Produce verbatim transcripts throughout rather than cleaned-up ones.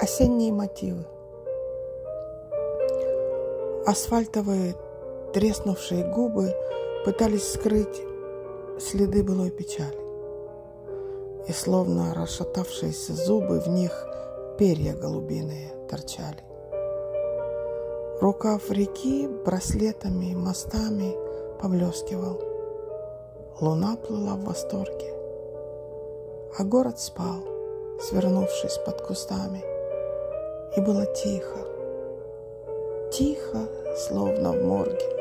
Осенние мотивы. Асфальтовые треснувшие губы пытались скрыть следы былой печали, и словно расшатавшиеся зубы в них перья голубиные торчали. Рукав реки браслетами, мостами поблескивал. Луна плыла в восторге, а город спал, свернувшись под кустами, и было тихо, тихо, словно в морге.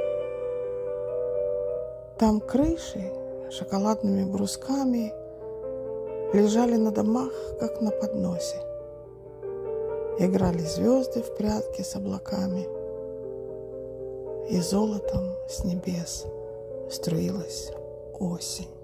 Там крыши шоколадными брусками лежали на домах, как на подносе. Играли звезды в прятки с облаками, и золотом с небес струилась осень.